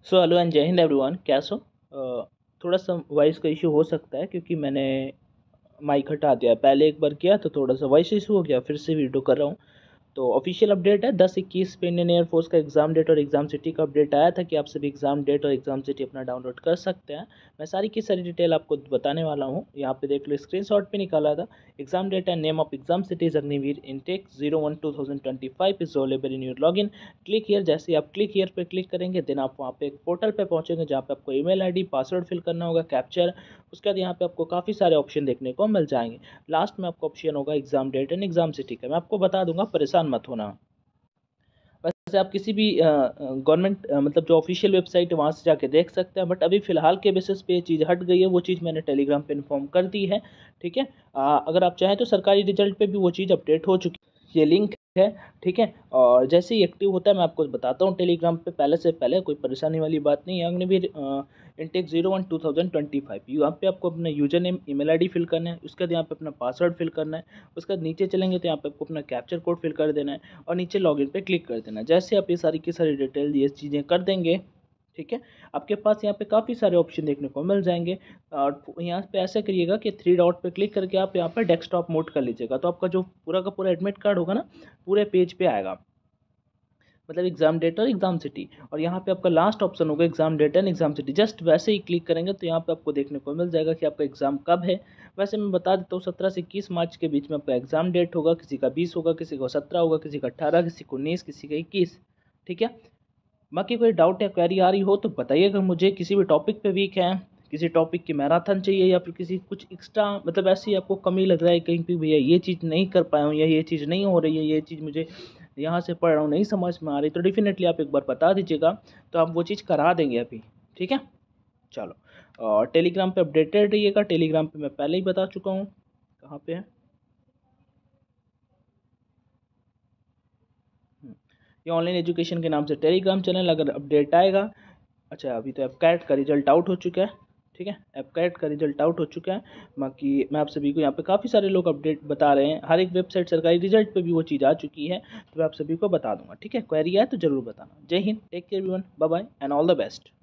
So hello and जय Hind everyone, कैसे हो? थोड़ा सा वॉइस का इशू हो सकता है क्योंकि मैंने माइक हटा दिया है। पहले एक बार किया तो थोड़ा सा वॉइस इशू हो गया, फिर से वीडियो कर रहा हूँ। तो ऑफिशियल अपडेट है 10-21 पे इंडियन एयरफोर्स का एग्ज़ाम डेट और एग्ज़ाम सिटी का अपडेट आया था कि आप सभी एग्ज़ाम डेट और एग्ज़ाम सिटी अपना डाउनलोड कर सकते हैं। मैं सारी की सारी डिटेल आपको बताने वाला हूँ। यहाँ पे देख लो, स्क्रीनशॉट पे निकाला था। Exam date and name of exam cities Agniveer intake 01-2025 is available in your login. Click here. जैसे ही आप क्लिक हियर पे क्लिक करेंगे देन आप वहाँ पे एक पोर्टल पे पहुँचेंगे जहाँ पे आपको ईमेल आईडी पासवर्ड फिल करना होगा, कैप्चर। उसके बाद यहाँ पे आपको काफ़ी सारे ऑप्शन देखने को मिल जाएंगे। लास्ट में आपका ऑप्शन होगा exam date and exam city का। मैं आपको बता दूंगा, परेशान मत होना। वैसे आप किसी भी गवर्नमेंट मतलब जो ऑफिशियल वेबसाइट है वहाँ से जाके देख सकते हैं, बट अभी फ़िलहाल के बेसिस पे ये चीज़ हट गई है। वो चीज़ मैंने टेलीग्राम पे इन्फॉर्म कर दी है। ठीक है। अगर आप चाहें तो सरकारी रिजल्ट पे भी वो चीज़ अपडेट हो चुकी है। ये लिंक है। ठीक है। और जैसे ही एक्टिव होता है मैं आपको बताता हूँ टेलीग्राम पे, पहले से पहले कोई परेशानी वाली बात नहीं है। अग्निवीर इनटेक 01-2025 यहाँ पे आपको अपना user name email ID fill करना है। उसके बाद यहाँ पे अपना पासवर्ड फिल करना है। उसके बाद नीचे चलेंगे तो यहाँ पे आपको अपना कैप्चर कोड फिल कर देना है और नीचे लॉगिन पे क्लिक कर देना। जैसे आप ये सारी की सारी डिटेल ये चीज़ें कर देंगे, ठीक है, आपके पास यहाँ पे काफ़ी सारे ऑप्शन देखने को मिल जाएंगे। और यहाँ पे ऐसा करिएगा कि थ्री डॉट पे क्लिक करके आप यहाँ पे डेस्कटॉप मोड कर लीजिएगा, तो आपका जो पूरा का पूरा एडमिट कार्ड होगा ना, पूरे पेज पे आएगा, मतलब एग्जाम डेट और एग्जाम सिटी। और यहाँ पे आपका लास्ट ऑप्शन होगा exam date and exam city. Just वैसे ही क्लिक करेंगे तो यहाँ पे आपको देखने को मिल जाएगा कि आपका एग्जाम कब है। वैसे मैं बता देता हूँ 17 से 21 मार्च के बीच में आपका एग्जाम डेट होगा। किसी का 20 होगा, किसी को 17 होगा, किसी का 18, किसी को 19, किसी का 21। ठीक है। बाकी कोई डाउट या क्वेरी आ रही हो तो बताइएगा मुझे। किसी भी टॉपिक पे वीक है, किसी टॉपिक की मैराथन चाहिए, या फिर किसी कुछ एक्स्ट्रा मतलब ऐसी आपको कमी लग रहा है कहीं पे, भैया ये चीज़ नहीं कर पाया हूँ या ये चीज़ नहीं हो रही है, ये चीज़ मुझे यहाँ से पढ़ रहा हूँ नहीं समझ में आ रही, तो डेफिनेटली आप एक बार बता दीजिएगा, तो आप वो चीज़ करा देंगे अभी। ठीक है। चलो, और टेलीग्राम पे अपडेटेड रहिएगा। टेलीग्राम पे मैं पहले ही बता चुका हूँ कहाँ पे है। ये ऑनलाइन एजुकेशन के नाम से टेलीग्राम चैनल, अगर अपडेट आएगा। अच्छा, अभी तो एपकैट का रिजल्ट आउट हो चुका है। ठीक है, एपकैट का रिजल्ट आउट हो चुका है। बाकी मैं आप सभी को यहाँ पे काफ़ी सारे लोग अपडेट बता रहे हैं, हर एक वेबसाइट सरकारी रिजल्ट पे भी वो चीज़ आ चुकी है, तो मैं आप सभी को बता दूंगा। ठीक है, क्वेरी है तो ज़रूर बताना। जय हिंद, take care everyone, bye bye and all the best.